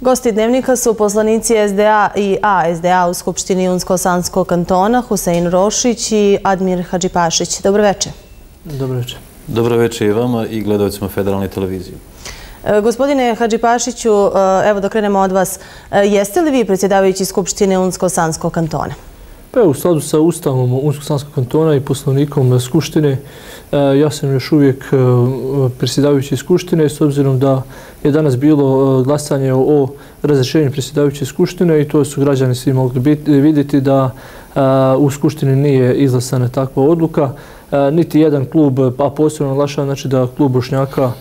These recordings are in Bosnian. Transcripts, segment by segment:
Gosti Dnevnika su poslanici SDA i ASDA u Skupštini Unsko-Sanskog kantona Husein Rošić i Admir Hadžipašić. Dobro večer. Dobro večer. Dobro večer i vama i gledalcima Federalne televizije. Gospodine Hadžipašiću, evo da krenemo od vas. Jeste li vi predsjedavajući Skupštine Unsko-Sanskog kantona? Pa u skladu sa Ustavom Unsko-Sanskog kantona i poslovnikom Skupštine, ja sam još uvijek predsjedavajući Skupštine, s obzirom da je danas bilo glasanje o razrješenju predsjedavajuće Skupštine i to su građani svi mogli vidjeti da u Skupštini nije izglasana takva odluka. Niti jedan klub, a posebno naglašavam znači da klub Bošnjaka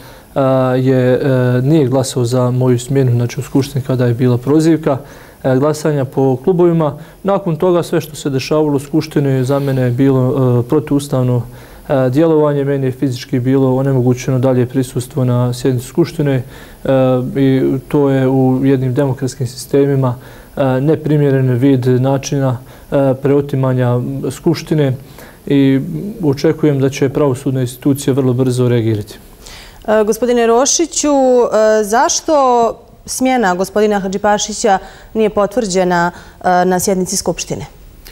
nije glasao za moju smjenu znači u Skupštini kada je bila prozivka glasanja po klubovima. Nakon toga sve što se dešavalo u Skupštini za mene je bilo protuustavno djelovanje. Meni je fizički bilo onemogućeno dalje prisustvo na sjednici Skupštine i to je u jednim demokratskim sistemima neprimjeren vid načina preotimanja Skupštine i očekujem da će pravosudne institucije vrlo brzo reagirati. Gospodine Rošiću, zašto smjena gospodina Hadžipašića nije potvrđena na sjednici Skupštine?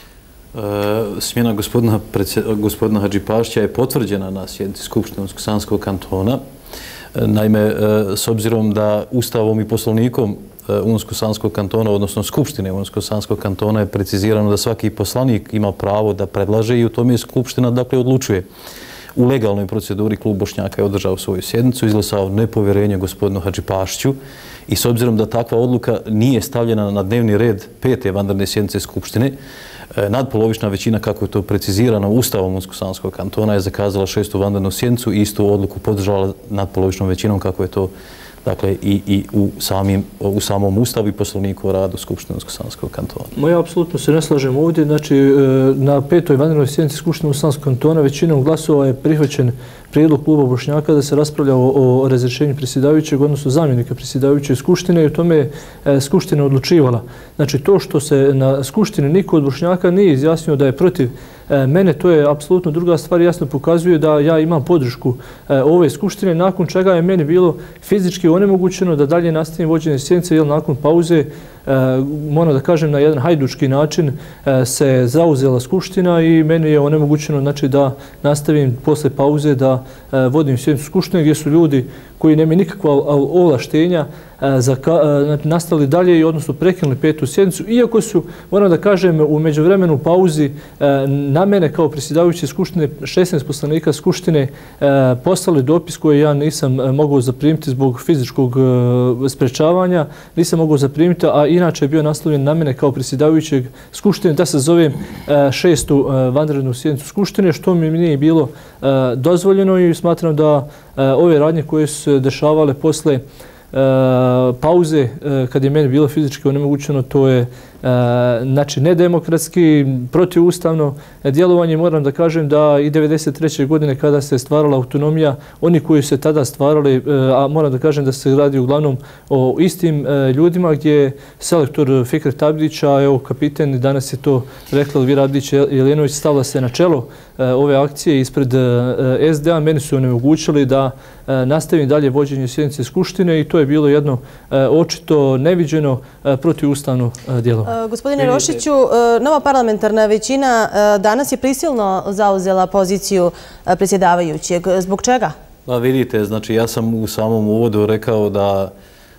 Smjena gospodina Hadžipašića je potvrđena na sjednici Skupštine Unsko-Sanskog kantona. Naime, s obzirom da Ustavom i poslovnikom Unsko-Sanskog kantona, odnosno Skupštine Unsko-Sanskog kantona je precizirano da svaki poslanik ima pravo da predlaže i u tome je Skupština dakle odlučuje. U legalnoj proceduri klub Bošnjaka je održao svoju sjednicu, izglasao nepovjerenje gospodinu Hadžipašiću i s obzirom da takva odluka nije stavljena na dnevni red 5. vanredne sjednice Skupštine, nadpolovična većina, kako je to precizirano Ustavom Unsko-Sanskog kantona, je zakazala 6. vanrednu sjednicu i istu odluku podržala nadpolovičnom većinom, kako je to dakle i u samom Ustavu i poslovniku o radu Skupštine Unsko-Sanskog kantona. Ja apsolutno se ne slažem ovdje. Znači, na 5. vanrednoj sjednici Skupštine Unsko-Sanskog kantona većinom glasova je prihvaćen prijedlog kluba Bošnjaka da se raspravlja o razrješenju predsjedavajućeg, odnosno zamjenika predsjedavajuće Skupštine i o tome je Skupština odlučivala. Znači, to što se na Skupštini niko od Bošnjaka nije izjasnio da je protiv mene, to je apsolutno druga stvar. Jasno pokazuje da ja imam podršku ove Skupštine, nakon čega je meni bilo fizički onemogućeno da dalje nastavim vođenje sjednice, jer nakon pauze, moram da kažem, na jedan hajdučki način se zauzela Skupština i meni je onemogućeno znači, da nastavim posle pauze da vodim sjednicu Skupštine gdje su ljudi koji nemaju nikakva ovlaštenja nastavili dalje i odnosno prekinuli 5. sjednicu, iako su, moram da kažem, u međuvremenu pauzi na mene kao predsjedavajući Skupštine 16 poslanika Skupštine poslali dopis koji ja nisam mogao zaprimiti zbog fizičkog sprečavanja, nisam mogao zaprimiti, a inače je bio naslovljen na mene kao predsjedavajućeg Skupštine da se zovem 6. vanrednu sjednicu Skupštine, što mi nije bilo dozvoljeno i smatram da ove radnje koje su se dešavale posle pauze, kad je meni bilo fizički onemogućeno, to je znači nedemokratski, protivustavno djelovanje. Moram da kažem da i 1993. godine kada se stvarala autonomija, oni koji se tada stvarali, a moram da kažem da se radi uglavnom o istim ljudima, gdje je selektor Fikret Abdića, evo kapiten, danas je to rekla Elvira Abdić-Jelenović, stavila se na čelo ove akcije ispred SDA, meni su onemogućili da nastavim dalje vođenje sjednice Skupštine i to je bilo jedno očito neviđeno protivustavno djelovanje. Gospodine Rošiću, nova parlamentarna većina danas je prisilno zauzela poziciju predsjedavajućeg. Zbog čega? Pa vidite, znači ja sam u samom uvodu rekao da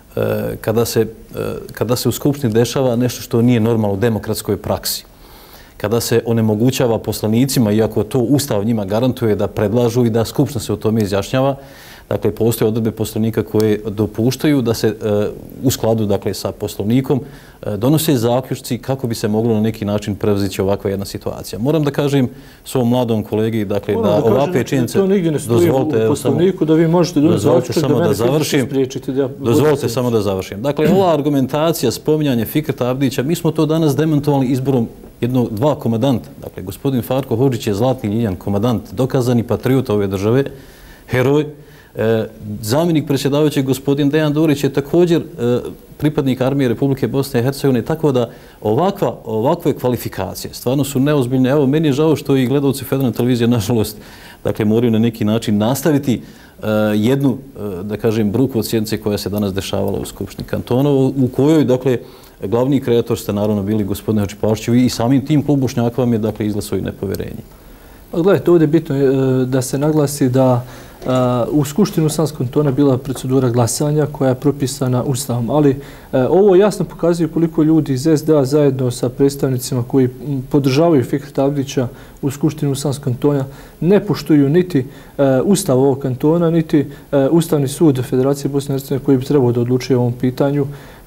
kada se u Skupštini dešava nešto što nije normalno u demokratskoj praksi, kada se onemogućava poslanicima, iako to Ustav njima garantuje da predlažu i da Skupština se o tome izjašnjava, dakle, postoje odredbe poslovnika koje dopuštaju da se u skladu dakle, sa poslovnikom donose zaključci kako bi se moglo na neki način prevazići ovakva jedna situacija. Moram da kažem svom mladom kolegi dakle, da ovakve činjenice... To nigdje ne stoji u poslovniku da vi možete doneti zaključak da mene fizički spriječiti. Dozvolite samo da završim. Dakle, ova argumentacija, spominjanje Fikreta Abdića, mi smo to danas demantovali izborom dva komandanta. Dakle, gospodin Farko Hodžić je zlatni Ljiljan, komandant, dokazani patriot ove države, heroj. Zamjenik predsjedavajućeg gospodin Dejan Dorić je također pripadnik armije Republike Bosne i Hercegovine, tako da ovakve kvalifikacije stvarno su neozbiljne. Evo, meni je žao što i gledalci Federalne televizije, nažalost, dakle, moraju na neki način nastaviti jednu, da kažem, bruku od sjednice koja se danas dešavala u Skupštini kantona, u kojoj, dakle, glavni kreator ste naravno bili gospodine Hadžipašiću i samim tim klub Bošnjaka vam je, dakle, izglasao i nepovjerenje. Gledajte, ovdje je bitno da se naglasi da u Skupštinu Bosanskog kantona bila procedura glasanja koja je propisana Ustavom, ali ovo jasno pokazuje koliko ljudi iz SDA zajedno sa predstavnicima koji podržavaju Fikreta Abdića u Skupštinu Bosanskog kantona ne poštuju niti Ustav ovog kantona, niti Ustavni sud Federacije Bosne i Hercegovine koji bi trebao da odlučuje o ovom pitanju.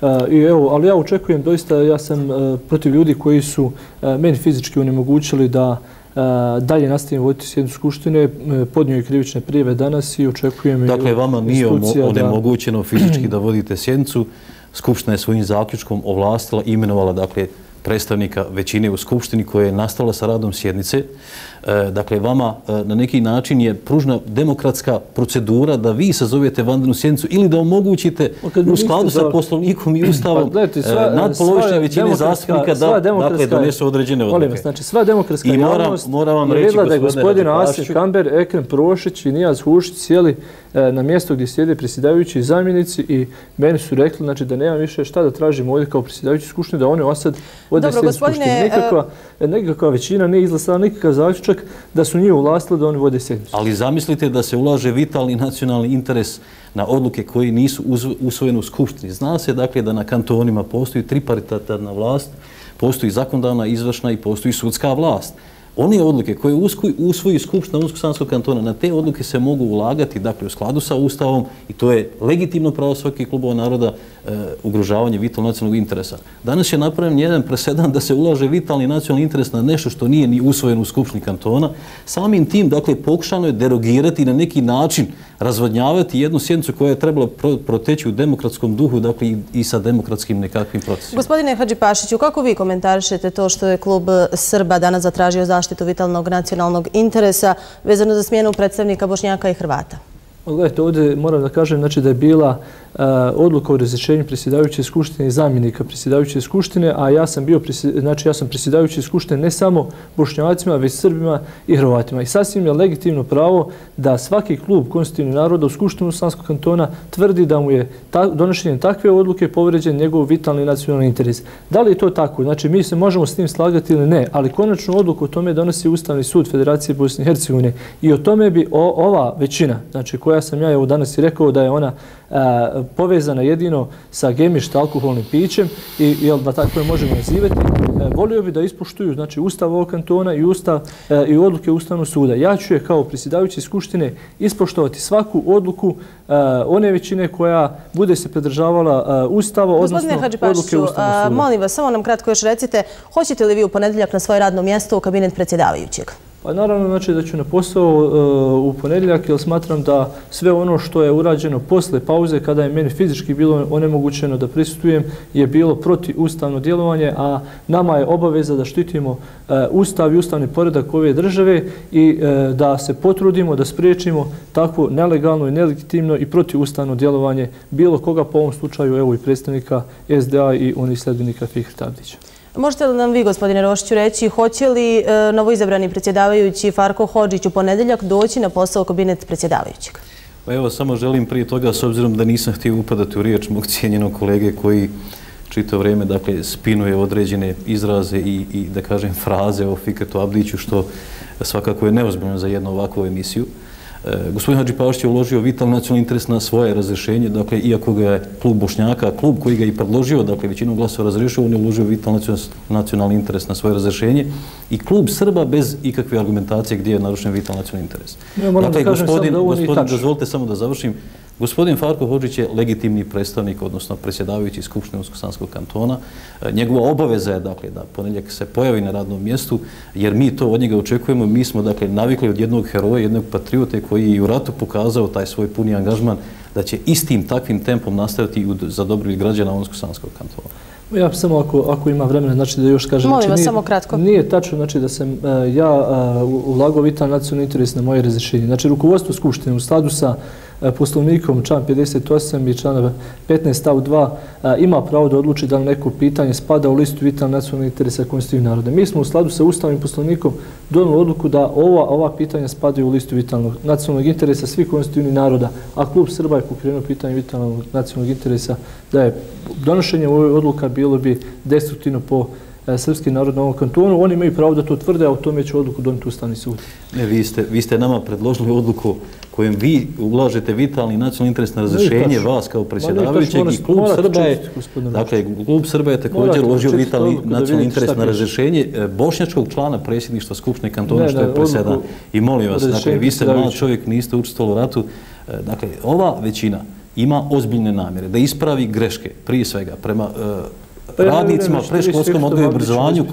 Ali ja očekujem, doista ja sam protiv ljudi koji su meni fizički onemogućili da dalje nastavim voditi sjednicu Skupštine, podnio je krivične prijave danas i očekujem... Dakle, vama nije onemogućeno fizički da vodite sjednicu. Skupština je svojim zaključkom ovlastila i imenovala, dakle, predstavnika većine u Skupštini koja je nastavila sa radom sjednice. Dakle, vama na neki način je pružna demokratska procedura da vi sazovete vanrednu sjednicu ili da omogućite u skladu sa Poslovnikom i Ustavom nadpolovične većine zastupnika da donesu određene odluke. Znači, sva demokratska javnost je vidjela da je gospodin Asif Kamber, Ekrem Prošić i Nijaz Hušić sjeli na mjesto gdje sjede predsjedavajući i zamjenici i meni su rekli da nema više šta da tražimo ovdje kao predsjedavajući Skupštine, da oni osad vode sjednicu Skupštine. Nekakva većina nije izglasala nikakav zaključak da su njih ovlastili da oni vode sjednicu. Ali zamislite da se ulaže vitalni nacionalni interes na odluke koji nisu usvojene u Skupštini. Zna se, dakle, da na kantonima postoji tripartitarna vlast, postoji zakonodavna, izvršna i postoji sudska vlast. One odluke koje usvoji Skupština Unsko-Sanskog kantona, na te odluke se mogu ulagati, dakle, u skladu sa Ustavom i to je legitimno pravo svakih klubova naroda ugrožavanje vitalnog nacionalnog interesa. Danas je napravljen jedan presedan da se ulaže vitalni nacionalni interes na nešto što nije ni usvojeno u Skupštini kantona. Samim tim, dakle, pokušano je derogirati na neki način, razvodnjavati jednu sjednicu koja je trebala proteći u demokratskom duhu, dakle, i sa demokratskim nekakvim procesima. Gospodine Hadžipašiću, kako vi komentarišete to što je klub Srba danas zatražio zaštitu vitalnog nacionalnog interesa vezano za smjenu predstavnika Bošnjaka i Hrvata? Gledajte, ovdje moram da kažem da je bila odluka o razrješenju predsjedavajuće Skupštine i zamjenika predsjedavajuće Skupštine, a ja sam predsjedavajući Skupštine ne samo Bošnjacima, već Srbima i Hrvatima. I sasvim je legitimno pravo da svaki klub konstitutivnih naroda u Skupštinu Bosanskog kantona tvrdi da mu je donošenjem takve odluke povređen njegov vitalni nacionalni interes. Da li je to tako? Znači, mi se možemo s tim slagati ili ne, ali konačnu odluku o tome donosi Ustavni sud Federacije Bosne i Hercegovine i o tome bi ova većina, znači koja sam ja evo danas i rekao da je ona povezana jedino sa gemišta alkoholnim pićem i da tako je možemo nazivati, volio bi da ispoštuju znači Ustav ovog kantona i odluke Ustavnog suda. Ja ću je kao predsjedavajući Skupštine ispoštovati svaku odluku one većine koja bude se pridržavala Ustava, odnosno odluke Ustavnog suda. Molim vas, samo nam kratko još recite, hoćete li vi u ponedjeljak na svoje radno mjesto u kabinet predsjedavajućeg? Pa naravno znači da ću na posao u ponedjeljak jer smatram da sve ono što je urađeno posle pauze kada je meni fizički bilo onemogućeno da prisustvujem je bilo protivustavno djelovanje, a nama je obaveza da štitimo Ustav i ustavni poredak ove države i da se potrudimo da spriječimo takvo nelegalno i nelegitimno i protivustavno djelovanje bilo koga, po ovom slučaju evo i predstavnika SDA i onih sljedbenika Fikreta Abdića. Možete li nam vi, gospodine Rošiću, reći hoće li novoizabrani predsjedavajući Farko Hodžić u ponedjeljak doći na posao u kabinet predsjedavajućeg? Pa evo, samo želim prije toga, s obzirom da nisam htio upadati u riječ mog cijenjenog kolege koji čito vrijeme, dakle, spinuje određene izraze i da kažem, fraze o Fikretu Abdiću, što svakako je neozbiljno za jednu ovakvu emisiju. Gospodin Hadžipašić je uložio vitalni nacionalni interes na svoje razrješenje, dakle, iako ga je klub Bošnjaka, klub koji ga i predložio, dakle, većinom glasova razrješio, on je uložio vitalni nacionalni interes na svoje razrješenje i klub Srba bez ikakve argumentacije gdje je narušen vitalni nacionalni interes. Dakle, gospodin, dozvolite samo da završim, gospodin Farko Hodžić je legitimni predstavnik, odnosno predsjedavajući Skupštine Unsko-Sanskog kantona. Njegova obaveza je, dakle, da ponedjeljak se pojavi na radnom mjestu, jer mi to od njega očekujemo. Mi smo, dakle, navikli od jednog heroja, jednog patriote koji je i u ratu pokazao taj svoj puni angažman da će istim takvim tempom nastaviti za dobrobit građana Unsko-Sanskog kantona. Ja samo ako ima vremena, znači da još kažem, molim vas, samo kratko. Nije tačno znači da sam ja ulagao vitalni nacionalni interes na moje razrješenje. Znači rukovodstvo Skupštine u skladu sa poslovnikom član 58 i član 15 stav 2 ima pravo da odluči da li neko pitanje spada u listu vitalnih nacionalnih interesa konstitutivnih naroda. Mi smo u skladu sa Ustavnim poslovnikom donijeli odluku da ova pitanja spadaju u listu vitalnog nacionalnog interesa svih konstitutivnih naroda, a klub Srba je pokrenuo pitanje vitalnog nacionalnog interesa da je donošenje ove odluka bilo bi destruktivno po srpski narod na ovom kantonu. Oni imaju pravo da to tvrde, a o tome će odluku donijeti Ustavni sud. Ne, vi ste nama predložili odluku kojom vi ulažete vitalni nacionalni interes na razrješenje vas kao predsjedavajućeg i klub Srba je također uložio vitalni nacionalni interes na razrješenje bošnjačkog člana predsjedništva Skupštine kantona što je presedan. I molim vas, vi ste mlad čovjek, niste učestvovali u ratu. Dakle, ova većina ima ozbiljne namjere da ispravi greške, prije svega, prema radnicima predškolskom odgoju i obrazovanju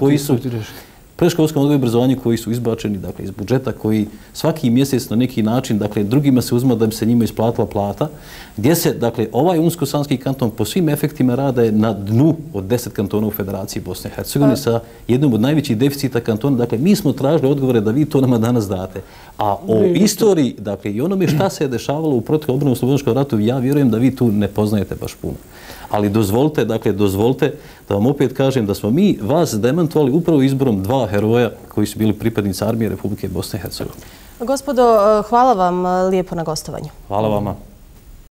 koji su izbačeni iz budžeta, koji svaki mjesec na neki način drugima se uzma da bi se njima isplatila plata, gdje se ovaj Unsko-sanski kanton po svim efektima rada je na dnu od 10 kantona u Federaciji Bosne i Hercegovine sa jednom od najvećih deficita kantona. Dakle, mi smo tražili odgovore da vi to nama danas date. A o istoriji i onome šta se je dešavalo u proteklom obranu Slobodnoškom ratu, ja vjerujem da vi tu ne poznajete baš puno. Ali dozvolite da vam opet kažem da smo mi vas demantovali upravo izborom dva heroja koji su bili pripadnici armije Republike Bosne i Hercegovine. Gospodo, hvala vam lijepo na gostovanju. Hvala vama.